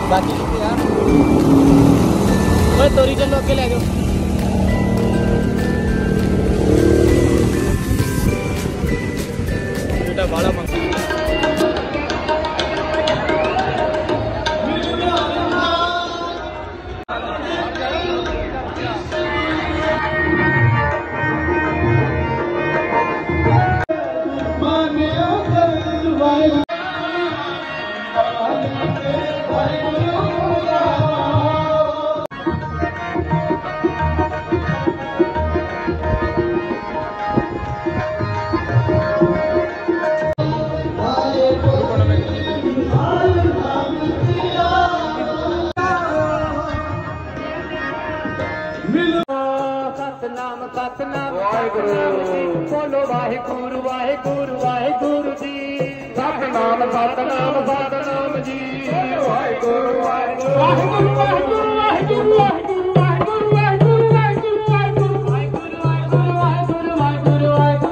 बाकी कितने यार ओए तोरी चलो अगे ले जाओ बेटा बाड़ा मंग बोलो वाहेगुरु वाहेगुरु वाहेगुरु जी सतनाम सतनाम सतनाम जी वाहेगुरु वाहेगुरु वाहेगुरु वाहेगुरु वाहेगुरु वाहेगुरु वाहेगुरु वाहेगुरु वाहेगुरु वाहेगुरु वाहेगुरु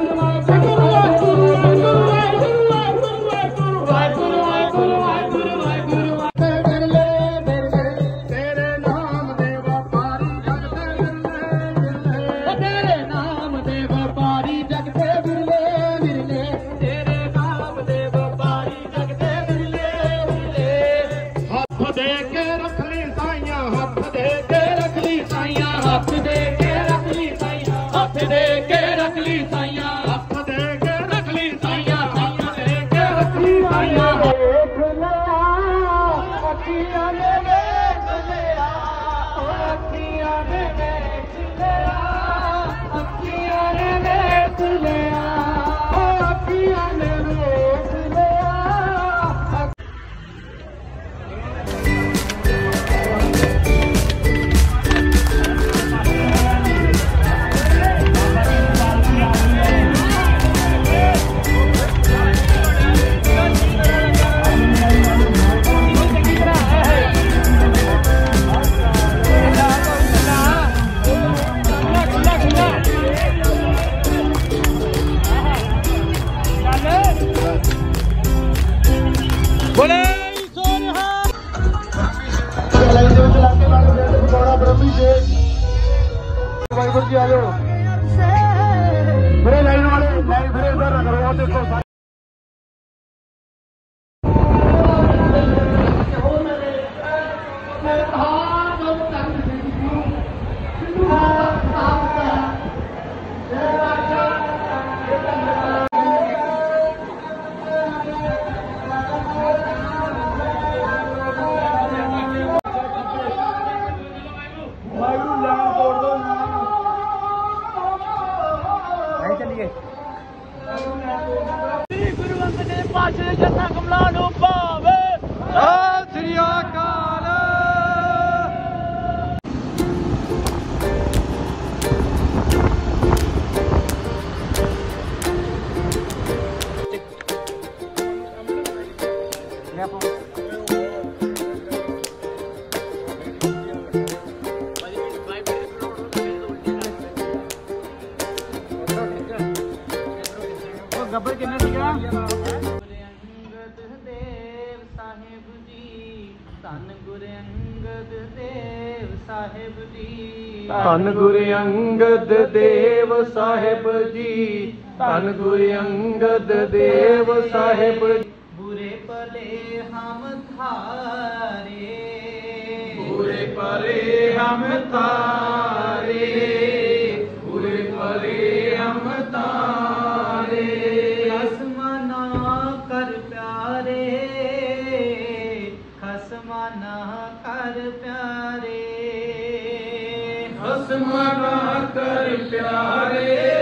वाहेगुरु जी आ जाओ मेरे लाइन वाले लाइन फिर इधर करो देखो गुरु अंगद देव पातशाह दे चरणां कमलां नूं भावे सत श्री अकाल। गब्बर किन्ने सीगा अंगद देव साहिब जी धन गुरु अंगद देव साहिब जी धन गुरु अंगद देव साहिब जी धन गुरु अंगद देव साहिब बुरे भले हम थारे बुरे भले हम तारे बुरे भले हम तारे खसमाना कर प्यारे खसमाना कर प्यारे खसमाना कर प्यारे